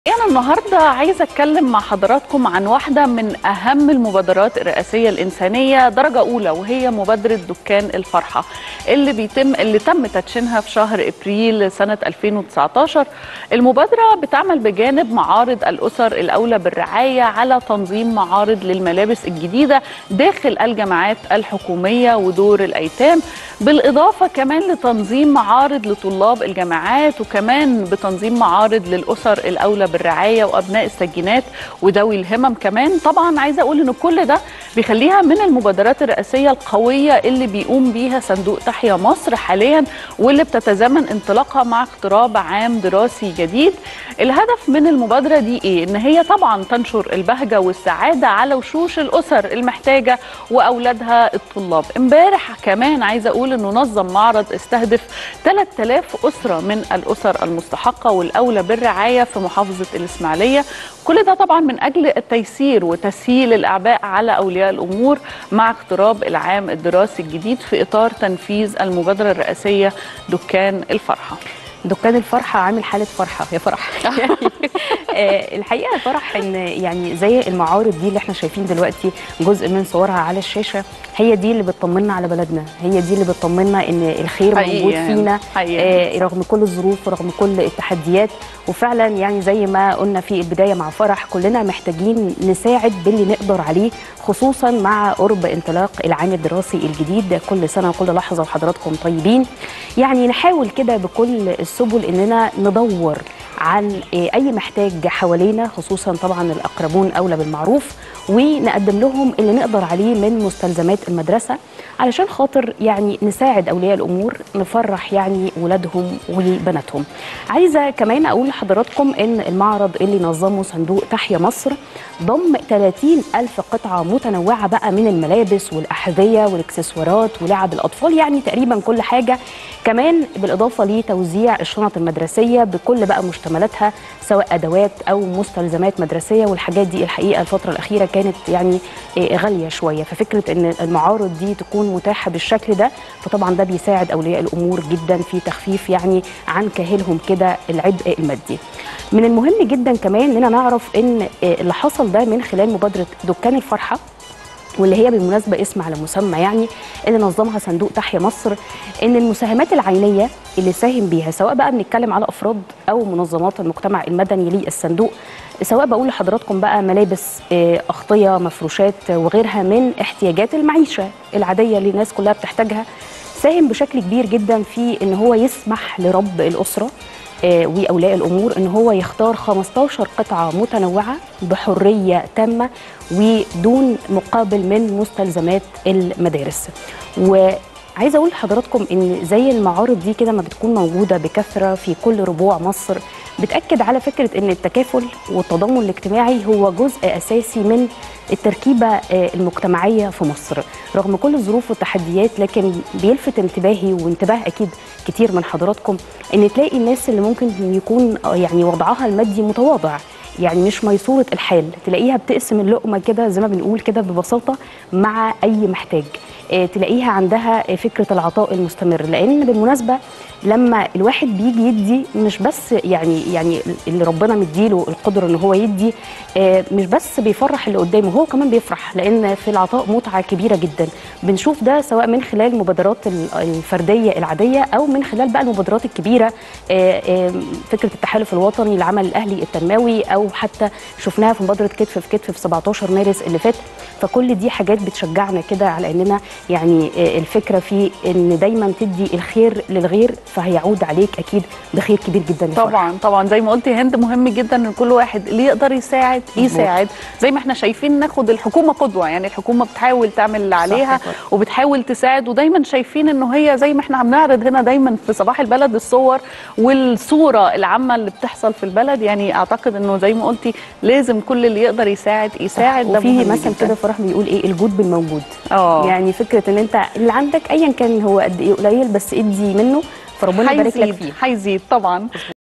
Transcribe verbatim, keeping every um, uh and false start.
أنا النهاردة عايزة أتكلم مع حضراتكم عن واحدة من أهم المبادرات الرئاسية الإنسانية درجة أولى، وهي مبادرة دكان الفرحة اللي بيتم اللي تم تدشينها في شهر إبريل سنة ألفين وتسعتاشر. المبادرة بتعمل بجانب معارض الأسر الأولى بالرعاية على تنظيم معارض للملابس الجديدة داخل الجامعات الحكومية ودور الأيتام، بالإضافة كمان لتنظيم معارض لطلاب الجامعات، وكمان بتنظيم معارض للأسر الأولى بالرعاية وأبناء السجينات وذوي الهمم. كمان طبعا عايزة أقول إن كل ده بيخليها من المبادرات الرئاسية القوية اللي بيقوم بيها صندوق تحيا مصر حاليا، واللي بتتزامن انطلاقها مع اقتراب عام دراسي جديد. الهدف من المبادرة دي إيه؟ إن هي طبعا تنشر البهجة والسعادة على وشوش الأسر المحتاجة وأولادها الطلاب. امبارح كمان عايزة أقول إنه نظم معرض استهدف ثلاثة آلاف أسرة من الأسر المستحقة والأولى بالرعاية في محافظة الإسماعيلية. كل ده طبعا من أجل التيسير وتسهيل الأعباء على أولياء الأمور مع اقتراب العام الدراسي الجديد في إطار تنفيذ المبادرة الرئاسية دكان الفرحة. دكان الفرحة عامل حالة فرحة يا فرح. يعني الحقيقة فرح ان يعني زي المعارض دي اللي احنا شايفين دلوقتي جزء من صورها على الشاشة، هي دي اللي بتطمنا على بلدنا، هي دي اللي بتطمنا ان الخير موجود فينا آه رغم كل الظروف ورغم كل التحديات. وفعلا يعني زي ما قلنا في البداية مع فرح، كلنا محتاجين نساعد باللي نقدر عليه، خصوصا مع قرب انطلاق العام الدراسي الجديد. كل سنة وكل لحظة وحضراتكم طيبين. يعني نحاول كده بكل السبل اننا ندور عن اي محتاج حوالينا، خصوصا طبعا الاقربون اولى بالمعروف، ونقدم لهم اللي نقدر عليه من مستلزمات المدرسه علشان خاطر يعني نساعد اولياء الامور، نفرح يعني ولادهم وبناتهم. عايزه كمان اقول لحضراتكم ان المعرض اللي نظمه صندوق تحيا مصر ضم ثلاثين ألف قطعه متنوعه بقى من الملابس والاحذيه والاكسسوارات ولعب الاطفال، يعني تقريبا كل حاجه، كمان بالاضافه لتوزيع الشنط المدرسيه بكل بقى مشتملاتها سواء ادوات او مستلزمات مدرسيه. والحاجات دي الحقيقه الفتره الاخيره كانت يعني غاليه شويه، ففكره ان المعارض دي تكون متاحه بالشكل ده فطبعا ده بيساعد اولياء الامور جدا في تخفيف يعني عن كاهلهم كده العبء المادي. من المهم جدا كمان اننا نعرف ان اللي حصل ده من خلال مبادره دكان الفرحه، واللي هي بالمناسبه اسم على مسمى يعني اللي نظمها صندوق تحيا مصر، ان المساهمات العينيه اللي ساهم بيها سواء بقى بنتكلم على افراد او منظمات المجتمع المدني للصندوق، سواء بقول لحضراتكم بقى ملابس، اغطيه، مفروشات وغيرها من احتياجات المعيشه العاديه اللي الناس كلها بتحتاجها، ساهم بشكل كبير جدا في ان هو يسمح لرب الاسره واولياء الامور ان هو يختار خمستاشر قطعه متنوعه بحريه تامه ودون مقابل من مستلزمات المدارس. وعايزه اقول لحضراتكم ان زي المعارض دي كده ما بتكون موجوده بكثره في كل ربوع مصر، بتاكد على فكره ان التكافل والتضامن الاجتماعي هو جزء اساسي من التركيبه المجتمعيه في مصر رغم كل الظروف والتحديات. لكن بيلفت انتباهي وانتباه اكيد كتير من حضراتكم ان تلاقي الناس اللي ممكن يكون يعني وضعها المادي متواضع، يعني مش ميسورة الحال، تلاقيها بتقسم اللقمة كده زي ما بنقول كده ببساطة مع أي محتاج، تلاقيها عندها فكرة العطاء المستمر. لأن بالمناسبة لما الواحد بيجي يدي مش بس يعني يعني اللي ربنا مديله القدرة إن هو يدي، مش بس بيفرح اللي قدامه، هو كمان بيفرح، لأن في العطاء متعة كبيرة جدا. بنشوف ده سواء من خلال المبادرات الفردية العادية أو من خلال بقى المبادرات الكبيرة، فكرة التحالف الوطني العمل الأهلي التنموي، أو حتى شفناها في مبادرة كتف في كتف في سبعتاشر مارس اللي فات. فكل دي حاجات بتشجعنا كده على اننا يعني الفكره في ان دايما تدي الخير للغير فهيعود عليك اكيد بخير كبير جدا. طبعا طبعا زي ما قلتي هند، مهم جدا ان كل واحد اللي يقدر يساعد يساعد. زي ما احنا شايفين ناخد الحكومه قدوه، يعني الحكومه بتحاول تعمل اللي عليها وبتحاول تساعد، ودايما شايفين انه هي زي ما احنا بنعرض هنا دايما في صباح البلد الصور والصوره العامه اللي بتحصل في البلد. يعني اعتقد انه زي ما قلتي لازم كل اللي يقدر يساعد يساعد. وفي مثل كده فرح بيقول ايه؟ الجود بالموجود. اه يعني فكره ان انت اللي عندك ايا كان هو قد ايه قليل بس ادي منه فربنا يبارك لك فيه، هيزيد طبعا.